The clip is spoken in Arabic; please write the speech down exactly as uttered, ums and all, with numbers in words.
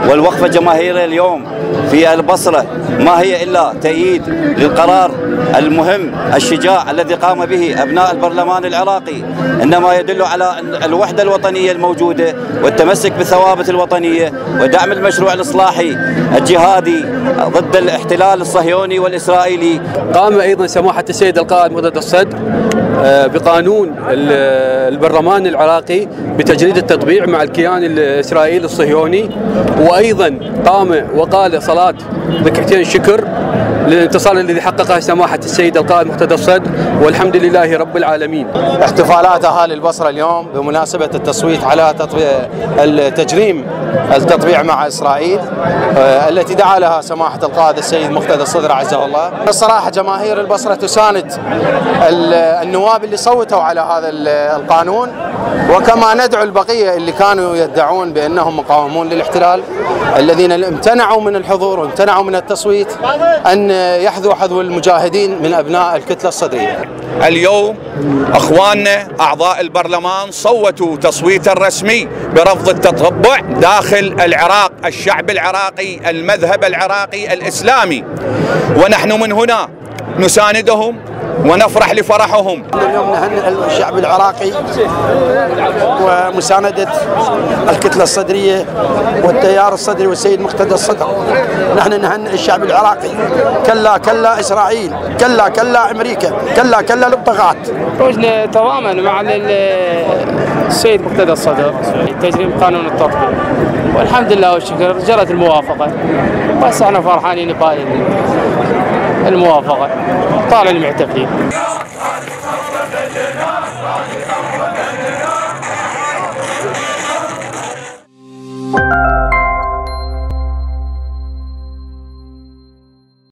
والوقفة الجماهيرية اليوم في البصرة ما هي إلا تأييد للقرار المهم الشجاع الذي قام به أبناء البرلمان العراقي، إنما يدل على الوحدة الوطنية الموجودة والتمسك بالثوابت الوطنية ودعم المشروع الإصلاحي الجهادي ضد الاحتلال الصهيوني والإسرائيلي. قام أيضا سماحة السيد القائد مقتدى الصدر بقانون البرلمان العراقي بتجريد التطبيع مع الكيان الإسرائيلي الصهيوني، وأيضا قام وقال صلاة ركعتين شكر للانتصار الذي حققه سماحة السيد القائد مقتدى الصدر، والحمد لله رب العالمين. احتفالات أهالي البصرة اليوم بمناسبة التصويت على التجريم التطبيع مع إسرائيل التي دعا لها سماحة القائد السيد مقتدى الصدر عزه الله. الصراحة جماهير البصرة تساند النواب اللي صوتوا على هذا القانون، وكما ندعو البقية اللي كانوا يدعون بأنهم مقاومون للاحتلال الذين امتنعوا من الحضور وامتنعوا من التصويت أن يحذوا حذو المجاهدين من أبناء الكتلة الصدرية. اليوم أخواننا أعضاء البرلمان صوتوا تصويتا رسمي برفض التطبع داخل العراق، الشعب العراقي، المذهب العراقي الإسلامي، ونحن من هنا نساندهم ونفرح لفرحهم. اليوم نهنئ الشعب العراقي ومساندة الكتلة الصدرية والتيار الصدري والسيد مقتدى الصدر. نحن نهنئ الشعب العراقي. كلا كلا إسرائيل، كلا كلا أمريكا، كلا كلا للطغاة. وجنا تماما مع السيد مقتدى الصدر تجريم قانون التطبيع، والحمد لله والشكر جرت الموافقة، بس احنا فرحانين بهذه الموافقة، طالعين معتقين.